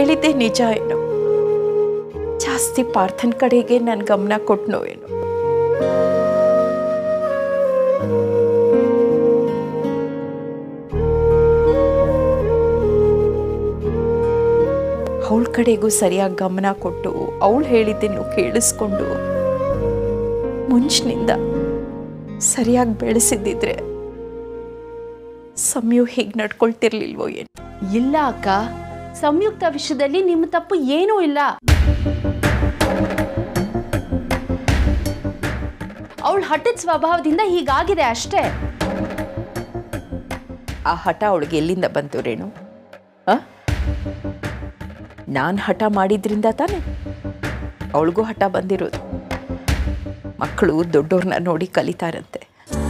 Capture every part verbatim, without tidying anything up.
ಹೇಳಿದ್ದೆ ನಿಜ ಏನೋ, ಜಾಸ್ತಿ ಪಾರ್ಥನ್ ಕಡೆಗೆ ನಾನು ಗಮನ ಕೊಟ್ಟನೋ ಏನೋ. ಅವಳ ಕಡೆಗೂ ಸರಿಯಾಗಿ ಗಮನ ಕೊಟ್ಟು ಅವಳು ಹೇಳಿದ್ದನ್ನು ಕೇಳಿಸ್ಕೊಂಡು ಮುಂಚಿನಿಂದ ಸರಿಯಾಗಿ ಬೆಳೆಸಿದ್ದಿದ್ರೆ ಸಂಯು ಹೀಗೆ ನಡ್ಕೊಳ್ತಿರ್ಲಿಲ್ವೋ ಏನು. ಇಲ್ಲ ಅಕ್ಕ, ಸಂಯುಕ್ತ ವಿಷಯದಲ್ಲಿ ನಿಮ್ಮ ತಪ್ಪು ಏನೂ ಇಲ್ಲ. ಅವಳು ಹಠದ ಸ್ವಭಾವದಿಂದ ಹೀಗಾಗಿದೆ ಅಷ್ಟೇ. ಆ ಹಠ ಅವಳಿಗೆ ಎಲ್ಲಿಂದ ಬಂತು ರೇಣು? ಆ ನಾನು ಹಠ ಮಾಡಿದ್ರಿಂದ ತಾನೆ ಅವಳಿಗೂ ಹಠ ಬಂದಿರೋದು. ಮಕ್ಕಳು ದೊಡ್ಡವ್ರನ್ನ ನೋಡಿ ಕಲಿತಾರಂತೆ.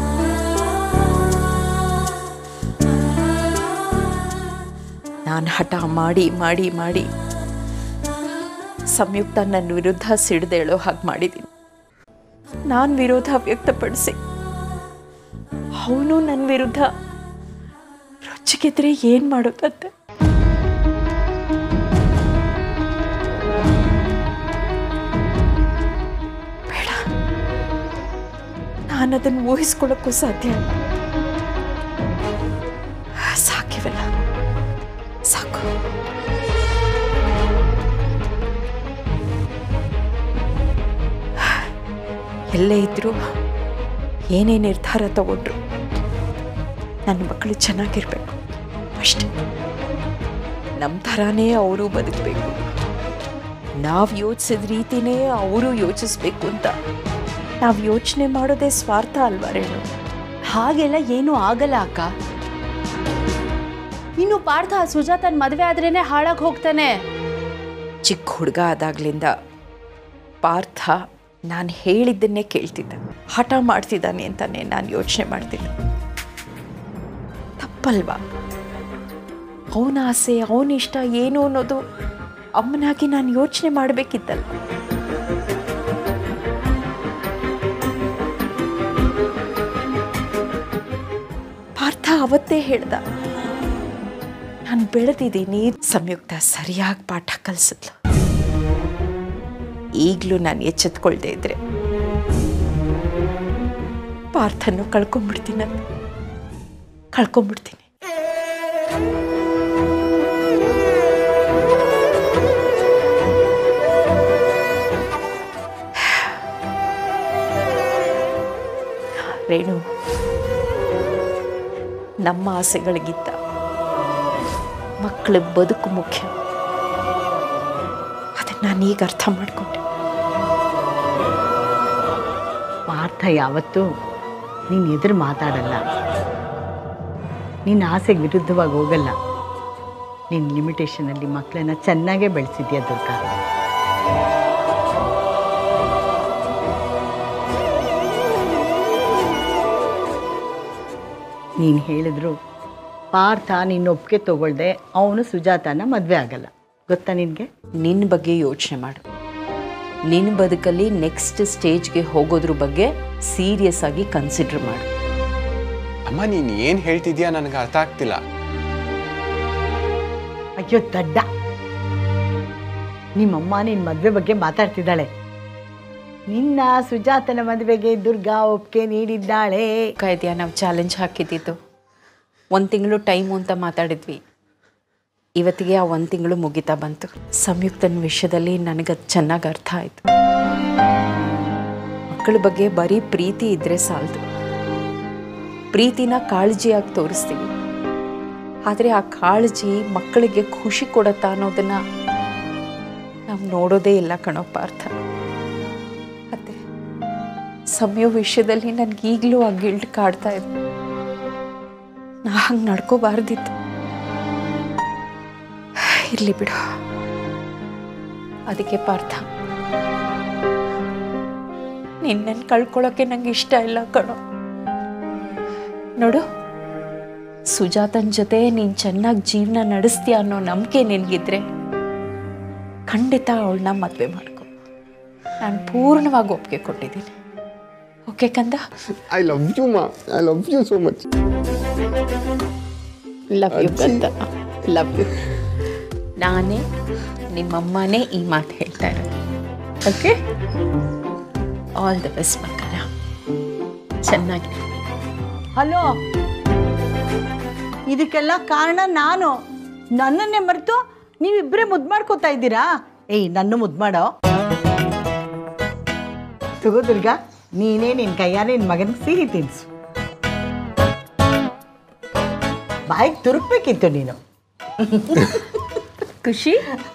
ನಾನು ಹಠ ಮಾಡಿ ಮಾಡಿ ಮಾಡಿ ಸಂಯುಕ್ತ ನನ್ನ ವಿರುದ್ಧ ಸಿಡ್ದೇಳೋ ಹಾಗೆ ಮಾಡಿದ್ದೀನಿ. ನಾನು ವಿರೋಧ ವ್ಯಕ್ತಪಡಿಸಿ ಅವನು ನನ್ನ ವಿರುದ್ಧ ರೊಚ್ಚಿಗೆದ್ರೆ ಏನು ಮಾಡೋದಂತೆ? ಬೇಡ, ನಾನು ಅದನ್ನು ಊಹಿಸ್ಕೊಳ್ಳೋಕ್ಕೂ ಸಾಧ್ಯ ಇಲ್ಲ. ಸಾಕಿವಲ್ಲ, ಸಾಕು. ಎಲ್ಲೇ ಇದ್ರು ಏನೇ ನಿರ್ಧಾರ ತಗೊಂಡ್ರು ನನ್ನ ಮಕ್ಕಳು ಚೆನ್ನಾಗಿರ್ಬೇಕು ಅಷ್ಟೆ. ನಮ್ಮ ಥರನೇ ಅವರು ಬದುಕಬೇಕು, ನಾವು ಯೋಚಿಸಿದ ರೀತಿನೇ ಅವರು ಯೋಚಿಸ್ಬೇಕು ಅಂತ ನಾವು ಯೋಚನೆ ಮಾಡೋದೇ ಸ್ವಾರ್ಥ ಅಲ್ವಾ ರೇಣು? ಹಾಗೆಲ್ಲ ಏನೂ ಆಗಲ್ಲ ಅಕ್ಕ. ಇನ್ನು ಪಾರ್ಥ ಸುಜಾತನ ಮದುವೆ ಆದ್ರೇನೆ ಹಾಳಾಗಿ ಹೋಗ್ತಾನೆ. ಚಿಕ್ಕ ಹುಡುಗ ಆದಾಗ್ಲಿಂದ ಪಾರ್ಥ ನಾನು ಹೇಳಿದ್ದನ್ನೇ ಕೇಳ್ತಿದ್ದ, ಹಠ ಮಾಡ್ತಿದ್ದಾನೆ ಅಂತಾನೆ ನಾನು ಯೋಚನೆ ಮಾಡ್ತಿದ್ದೆ. ತಪ್ಪಲ್ವಾ? ಅವನ ಆಸೆ, ಅವನ ಇಷ್ಟ ಏನು ಅನ್ನೋದು ಅಮ್ಮನಾಗಿ ನಾನು ಯೋಚನೆ ಮಾಡಬೇಕಿತ್ತಲ್ಲ. ಪಾರ್ಥ ಅವತ್ತೇ ಹೇಳ್ದ, ನಾನು ಬೆಳೆದಿದ್ದೀನಿ, ಸಂಯುಕ್ತ ಸರಿಯಾಗಿ ಪಾಠ ಕಲಿಸಿದ್ಲು. ಈಗಲೂ ನಾನು ಎಚ್ಚೆತ್ಕೊಳ್ದೇ ಇದ್ರೆ ಪಾರ್ಥನ್ನು ಕಳ್ಕೊಂಡ್ಬಿಡ್ತೀನಿ ಕಳ್ಕೊಂಡ್ಬಿಡ್ತೀನಿ ರೇಣು, ನಮ್ಮ ಆಸೆಗಳಿಗಿಂತ ಮಕ್ಕಳ ಬದುಕು ಮುಖ್ಯ. ಅದನ್ನು ನಾನೀಗ ಅರ್ಥ ಮಾಡಿಕೊಂಡೆ. ಪಾರ್ಥ ಯಾವತ್ತೂ ನೀನು ಎದುರು ಮಾತಾಡಲ್ಲ, ನಿನ್ನ ಆಸೆಗೆ ವಿರುದ್ಧವಾಗಿ ಹೋಗಲ್ಲ. ನಿನ್ನ ಲಿಮಿಟೇಷನಲ್ಲಿ ಮಕ್ಕಳನ್ನ ಚೆನ್ನಾಗೇ ಬೆಳೆಸಿದ್ಯಾ ದುರ್ಗಾ. ನೀನು ಹೇಳಿದ್ರು ಪಾರ್ಥ ನಿನ್ನ ಒಪ್ಪಿಗೆ ತಗೊಳ್ದೆ ಅವನು ಸುಜಾತನ ಮದುವೆ ಆಗಲ್ಲ, ಗೊತ್ತಾ ನಿನಗೆ? ನಿನ್ನ ಬಗ್ಗೆ ಯೋಚನೆ ಮಾಡು. ನಿನ್ನ ಬದುಕಲ್ಲಿ ನೆಕ್ಸ್ಟ್ ಸ್ಟೇಜ್ಗೆ ಹೋಗೋದ್ರ ಬಗ್ಗೆ ಸೀರಿಯಸ್ ಆಗಿ ಕನ್ಸಿಡರ್ ಮಾಡು. ಅಮ್ಮ, ನೀನು ಏನು ಹೇಳ್ತಿದ್ಯಾ ನನಗೆ ಅರ್ಥ ಆಗ್ತಿಲ್ಲ. ಅಯ್ಯೋ ದಡ್ಡ, ನಿಮ್ಮಮ್ಮ ನಿನ್ನ ಮದುವೆ ಬಗ್ಗೆ ಮಾತಾಡ್ತಿದ್ದಾಳೆ. ನಿನ್ನ ಸುಜಾತನ ಮದುವೆಗೆ ದುರ್ಗಾ ಒಪ್ಪಿಗೆ ನೀಡಿದ್ದಾಳೆ. ಕಾಯ್ದೆಯಾ ನಾವು ಚಾಲೆಂಜ್ ಹಾಕಿದ್ದಿದ್ದು ಒಂದು ತಿಂಗಳು ಟೈಮು ಅಂತ ಮಾತಾಡಿದ್ವಿ. ಇವತ್ತಿಗೆ ಆ ಒಂದು ತಿಂಗಳು ಮುಗಿತಾ ಬಂತು. ಸಂಯುಕ್ತನ ವಿಷಯದಲ್ಲಿ ನನಗದು ಚೆನ್ನಾಗಿ ಅರ್ಥ ಆಯಿತು. ಮಕ್ಕಳ ಬಗ್ಗೆ ಬರೀ ಪ್ರೀತಿ ಇದ್ದರೆ ಸಾಲದು. ಪ್ರೀತಿನ ಕಾಳಜಿಯಾಗಿ ತೋರಿಸ್ತೀವಿ, ಆದರೆ ಆ ಕಾಳಜಿ ಮಕ್ಕಳಿಗೆ ಖುಷಿ ಕೊಡುತ್ತಾ ಅನ್ನೋದನ್ನು ನಾವು ನೋಡೋದೇ ಇಲ್ಲ ಕಣೋ ಪಾರ್ಥ. ಅತ್ತೆ, ಸಮಯ ವಿಷಯದಲ್ಲಿ ನನಗೀಗಲೂ ಆ ಗಿಲ್ಟ್ ಕಾಡ್ತಾ ಇದೆ. ನಾ ಹಂಗೆ ನಡ್ಕೋಬಾರ್ದಿತ್ತು. ಇರಲಿ ಬಿಡು. ಅದಕ್ಕೆ ಪಾರ್ಥ, ನಿನ್ನನ್ನು ಕಳ್ಕೊಳ್ಳೋಕ್ಕೆ ನಂಗೆ ಇಷ್ಟ ಇಲ್ಲ ಕಣೋ. ನೋಡು, ಸುಜಾತನ ಜೊತೆ ನೀನು ಚೆನ್ನಾಗಿ ಜೀವನ ನಡೆಸ್ತೀಯ ಅನ್ನೋ ನಂಬಿಕೆ ನಿನಗಿದ್ರೆ ಖಂಡಿತ ಅವಳನ್ನ ಮದುವೆ ಮಾಡ್ಕೊ. ನಾನು ಪೂರ್ಣವಾಗಿ ಒಪ್ಪಿಗೆ ಕೊಟ್ಟಿದ್ದೀನಿ. ಓಕೆ ಕಂದ? ಐ ಲವ್ ಯು ಮಾ, I love you so much. Love you ಕಂದ, ಲವ್ ಯು. ನಾನೇ ನಿಮ್ಮಮ್ಮನೇ ಈ ಮಾತು ಹೇಳ್ತಾ ಇರೋದು. ಓಕೆ, ಆಲ್ ದ ಬೆಸ್ಟ್ ಮಕ್ಕಳ, ಚೆನ್ನಾಗಿ. ಹಲೋ, ಇದಕ್ಕೆಲ್ಲ ಕಾರಣ ನಾನು. ನನ್ನನ್ನೇ ಮರೆತು ನೀವಿಬ್ಬರೇ ಮುದ್ದು ಮಾಡ್ಕೋತಾ ಇದ್ದೀರಾ? ಏಯ್, ನನ್ನ ಮುದ್ದು ಮಾಡೋ. ತಗೋ ದುರ್ಗಾ, ನೀನೇ ನಿನ್ನ ಕೈಯಾರೆ ನಿನ್ನ ಮಗನಿಗೆ ಸಿಹಿ ತಿನ್ಸು. ಬಾಯಿಗೆ ತುರುಕ್ಬೇಕಿತ್ತು ನೀನು. ಖುಷಿ?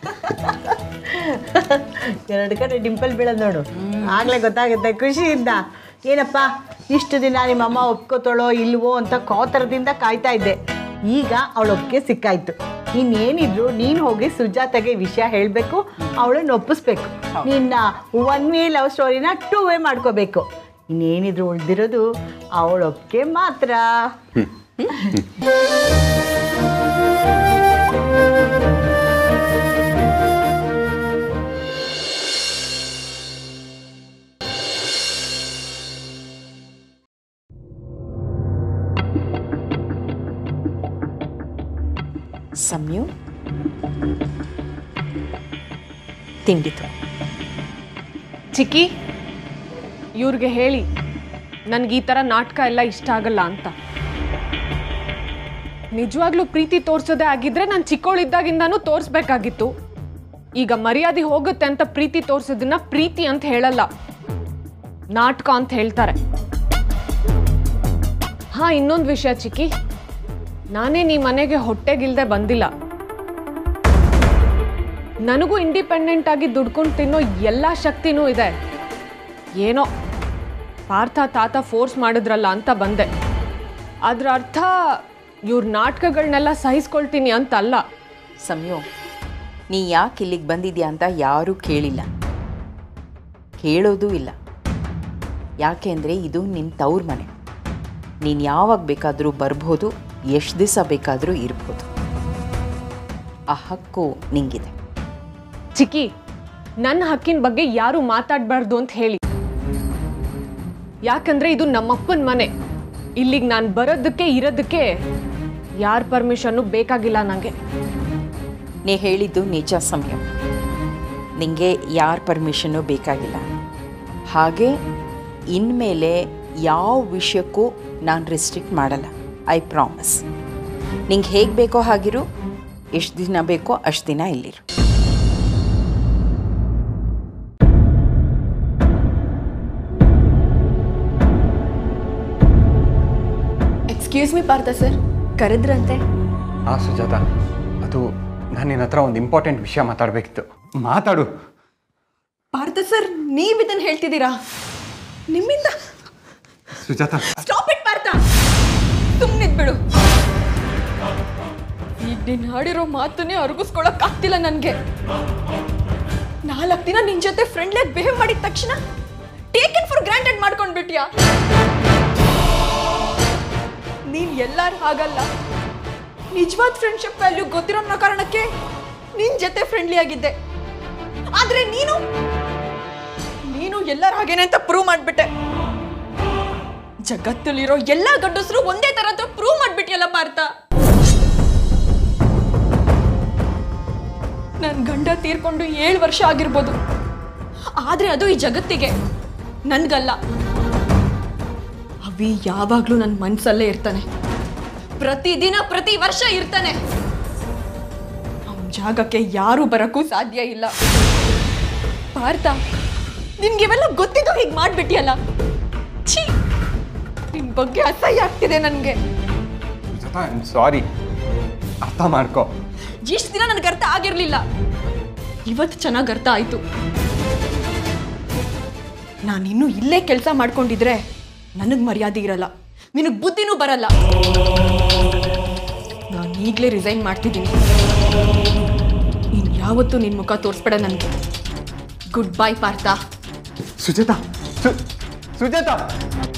ಎರಡು ಕಡೆ ಡಿಂಪಲ್ ಬೀಳೋದು ನೋಡು, ಆಗಲೇ ಗೊತ್ತಾಗುತ್ತೆ ಖುಷಿಯಿಂದ. ಏನಪ್ಪ ಇಷ್ಟು ದಿನ ನಿಮ್ಮಮ್ಮ ಒಪ್ಕೋತಾಳೋ ಇಲ್ವೋ ಅಂತ ಕಾತರದಿಂದ ಕಾಯ್ತಾ ಇದ್ದೆ. ಈಗ ಅವಳ ಒಪ್ಪಿಗೆ ಸಿಕ್ಕಾಯ್ತು. ಇನ್ನೇನಿದ್ರು ನೀನು ಹೋಗಿ ಸುಜಾತಗೆ ವಿಷಯ ಹೇಳಬೇಕು, ಅವಳನ್ನ ಒಪ್ಪಿಸ್ಬೇಕು. ನಿನ್ನ ಒನ್ ವೇ ಲವ್ ಸ್ಟೋರಿನ ಟೂ ವೇ ಮಾಡ್ಕೋಬೇಕು. ಇನ್ನೇನಿದ್ರು ಉಳಿದಿರೋದು ಅವಳ ಒಪ್ಪಿಗೆ ಮಾತ್ರ. ಸಮಯ ತಿಂಡಿತು. ಚಿಕ್ಕಿ, ಇವ್ರಿಗೆ ಹೇಳಿ ನನಗೆ ಈ ಥರ ನಾಟಕ ಎಲ್ಲ ಇಷ್ಟ ಆಗಲ್ಲ ಅಂತ. ನಿಜವಾಗ್ಲೂ ಪ್ರೀತಿ ತೋರಿಸೋದೇ ಆಗಿದ್ರೆ ನಾನು ಚಿಕ್ಕವಳಿದ್ದಾಗಿಂದನೂ ತೋರಿಸ್ಬೇಕಾಗಿತ್ತು. ಈಗ ಮರ್ಯಾದೆ ಹೋಗುತ್ತೆ ಅಂತ ಪ್ರೀತಿ ತೋರಿಸೋದನ್ನ ಪ್ರೀತಿ ಅಂತ ಹೇಳಲ್ಲ, ನಾಟಕ ಅಂತ ಹೇಳ್ತಾರೆ. ಹಾ, ಇನ್ನೊಂದು ವಿಷಯ ಚಿಕ್ಕಿ, ನಾನೇ ನೀ ಮನೆಗೆ ಹೊಟ್ಟೆಗಿಲ್ದೆ ಬಂದಿಲ್ಲ. ನನಗೂ ಇಂಡಿಪೆಂಡೆಂಟ್ ಆಗಿ ದುಡ್ಕೊಂಡು ತಿನ್ನೋ ಎಲ್ಲ ಶಕ್ತಿನೂ ಇದೆ. ಏನೋ ಪಾರ್ಥ ತಾತ ಫೋರ್ಸ್ ಮಾಡಿದ್ರಲ್ಲ ಅಂತ ಬಂದೆ. ಅದ್ರ ಅರ್ಥ ಇವ್ರ ನಾಟಕಗಳನ್ನೆಲ್ಲ ಸಹಿಸ್ಕೊಳ್ತೀನಿ ಅಂತ ಅಲ್ಲ. ಸಮಯ, ನೀ ಯಾಕೆ ಇಲ್ಲಿಗೆ ಬಂದಿದ್ಯಾ ಅಂತ ಯಾರೂ ಕೇಳಿಲ್ಲ, ಕೇಳೋದೂ ಇಲ್ಲ. ಯಾಕೆ ಅಂದರೆ ಇದು ನಿನ್ನ ತವ್ರ ಮನೆ. ನೀನು ಯಾವಾಗ ಬೇಕಾದರೂ ಬರ್ಬೋದು, ಎಷ್ಟು ದಿವಸ ಬೇಕಾದರೂ ಇರ್ಬೋದು. ಆ ಹಕ್ಕು ನಿಂಗಿದೆ. ಚಿಕ್ಕಿ, ನನ್ನ ಹಕ್ಕಿನ ಬಗ್ಗೆ ಯಾರು ಮಾತಾಡಬಾರ್ದು ಅಂತ ಹೇಳಿ. ಯಾಕಂದ್ರೆ ಇದು ನಮ್ಮಪ್ಪನ ಮನೆ. ಇಲ್ಲಿಗೆ ನಾನು ಬರೋದಕ್ಕೆ ಇರೋದಕ್ಕೆ ಯಾರ ಪರ್ಮಿಷನ್ನು ಬೇಕಾಗಿಲ್ಲ ನನಗೆ. ನೀ ಹೇಳಿದ್ದು ನಿಜ ಸಮಯ, ನಿಂಗೆ ಯಾರ ಪರ್ಮಿಷನ್ನು ಬೇಕಾಗಿಲ್ಲ. ಹಾಗೆ ಇನ್ಮೇಲೆ ಯಾವ ವಿಷಯಕ್ಕೂ ನಾನು ರೆಸ್ಟ್ರಿಕ್ಟ್ ಮಾಡಲ್ಲ. I promise. ನಿಂಗೆ ಹೇಗೆ ಬೇಕೋ ಹಾಗಿರು, ಎಷ್ಟು ದಿನ ಬೇಕೋ ಅಷ್ಟು ದಿನ ಇಲ್ಲಿರು. ಎಕ್ಸ್ಕ್ಯೂಸ್ ಮಿ ಪಾರ್ಥ ಸರ್, ಕರೆದ್ರಂತೆ? ಹಾಂ ಸುಜಾತ, ಅದು ನಾನು ನಿನ್ನ ಹತ್ರ ಒಂದು ಇಂಪಾರ್ಟೆಂಟ್ ವಿಷಯ ಮಾತಾಡಬೇಕಿತ್ತು. ಮಾತಾಡು. ಪಾರ್ಥ ಸರ್, ನೀವು ಇದನ್ನು ಹೇಳ್ತಿದ್ದೀರಾ? ನಿಮ್ಮಿಂದ? ಸುಜಾತ, ಸ್ಟಾಪ್ ಇಟ್ ಪಾರ್ಥ, ಸುಮ್ಮನಿದ್ಬಿಡು. ಈಗ ನೀನು ಹಾಡಿರೋ ಮಾತನ್ನೇ ಅರಗಿಸ್ಕೊಳಕ್ ಆಗ್ತಿಲ್ಲ ನನಗೆ. ನಾಲ್ಕು ದಿನ ನಿನ್ ಜೊತೆ ಫ್ರೆಂಡ್ಲಿಯಾಗಿ ಬಿಹೇವ್ ಮಾಡಿದ ತಕ್ಷಣ ಟೇಕನ್ ಫಾರ್ ಗ್ರಾಂಟೆಡ್ ಮಾಡ್ಕೊಂಡ್ಬಿಟ್ಯಾ? ನೀನ್ ಎಲ್ಲಾರು ಹಾಗಲ್ಲ. ನಿಜವಾದ ಫ್ರೆಂಡ್ಶಿಪ್ ವ್ಯಾಲ್ಯೂ ಗೊತ್ತಿರೋ ಕಾರಣಕ್ಕೆ ನಿನ್ ಜೊತೆ ಫ್ರೆಂಡ್ಲಿ ಆಗಿದ್ದೆ. ಆದ್ರೆ ನೀನು ನೀನು ಎಲ್ಲರ ಹಾಗೇನೆ ಅಂತ ಪ್ರೂವ್ ಮಾಡ್ಬಿಟ್ಟೆ. ಜಗತ್ತಲ್ಲಿರೋ ಎಲ್ಲಾ ಗಂಡಸರು ಒಂದೇ ತರ ಅಂತ ಪ್ರೂವ್ ಮಾಡ್ಬಿಟ್ಟಿಯಲ್ಲ ಪಾರ್ಥ. ನನ್ ಗಂಡ ತೀರ್ಕೊಂಡು ಏಳು ವರ್ಷ ಆಗಿರ್ಬೋದು, ಆದ್ರೆ ಅದು ಈ ಜಗತ್ತಿಗೆ, ನನ್ಗಲ್ಲ. ಅವಿ ಯಾವಾಗ್ಲೂ ನನ್ನ ಮನ್ಸಲ್ಲೇ ಇರ್ತಾನೆ, ಪ್ರತಿದಿನ ಪ್ರತಿ ವರ್ಷ ಇರ್ತಾನೆ. ಅವನ ಜಾಗಕ್ಕೆ ಯಾರು ಬರಕ್ಕೂ ಸಾಧ್ಯ ಇಲ್ಲ. ಪಾರ್ಥ, ನಿನ್ಗಿವೆಲ್ಲ ಗೊತ್ತಿದ್ದು ಹೀಗೆ ಮಾಡ್ಬಿಟ್ಟಿಯಲ್ಲ. ಛೀ, ನಿನ್ ಬಗ್ಗೆ ಅಸಹ್ಯ ಆಗ್ತಿದೆ ನನ್ಗೆ. ಸಾರಿ, ಅರ್ಥ ಮಾಡ್ಕೋ. ಇಷ್ಟು ದಿನ ನನಗೆ ಅರ್ಥ ಆಗಿರ್ಲಿಲ್ಲ, ಇವತ್ತು ಚೆನ್ನಾಗಿ ಅರ್ಥ ಆಯ್ತು. ನಾನಿನ್ನೂ ಇಲ್ಲೇ ಕೆಲಸ ಮಾಡ್ಕೊಂಡಿದ್ರೆ ನನಗೆ ಮರ್ಯಾದೆ ಇರಲ್ಲ, ನಿನಗೆ ಬುದ್ಧಿನೂ ಬರಲ್ಲ. ನಾನು ಈಗಲೇ ರಿಸೈನ್ ಮಾಡ್ತಿದ್ದೀನಿ. ನೀನು ಯಾವತ್ತೂ ನಿನ್ನ ಮುಖ ತೋರಿಸ್ಬೇಡ ನನಗೆ. Goodbye Partha. ಸುಜಾತ, ಸುಜಾತ.